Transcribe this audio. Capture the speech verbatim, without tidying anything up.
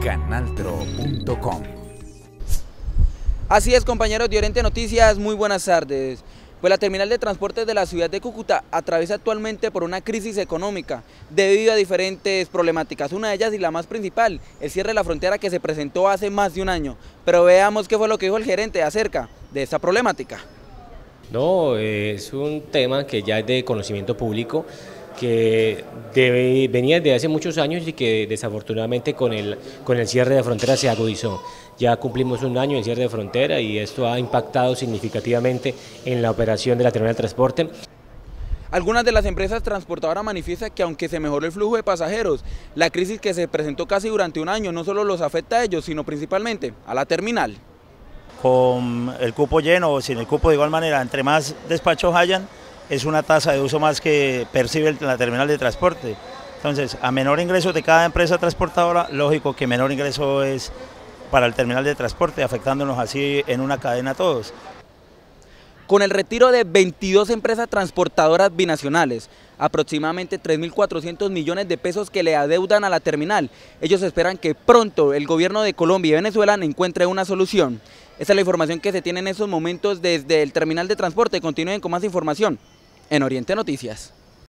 canaltro punto com. Así es, compañeros de Oriente Noticias, muy buenas tardes. Pues la terminal de transportes de la ciudad de Cúcuta atraviesa actualmente por una crisis económica debido a diferentes problemáticas. Una de ellas y la más principal, el cierre de la frontera que se presentó hace más de un año. Pero veamos qué fue lo que dijo el gerente acerca de esta problemática. No, eh, es un tema que ya es de conocimiento público, que debe, venía desde hace muchos años y que desafortunadamente con el, con el cierre de frontera se agudizó. Ya cumplimos un año el cierre de frontera y esto ha impactado significativamente en la operación de la terminal de transporte. Algunas de las empresas transportadoras manifiestan que aunque se mejoró el flujo de pasajeros, la crisis que se presentó casi durante un año no solo los afecta a ellos, sino principalmente a la terminal. Con el cupo lleno o sin el cupo de igual manera, entre más despachos hayan, es una tasa de uso más que percibe la terminal de transporte. Entonces, a menor ingreso de cada empresa transportadora, lógico que menor ingreso es para el terminal de transporte, afectándonos así en una cadena a todos. Con el retiro de veintidós empresas transportadoras binacionales, aproximadamente tres mil cuatrocientos millones de pesos que le adeudan a la terminal, ellos esperan que pronto el gobierno de Colombia y Venezuela encuentre una solución. Esta es la información que se tiene en estos momentos desde el terminal de transporte. Continúen con más información en Oriente Noticias.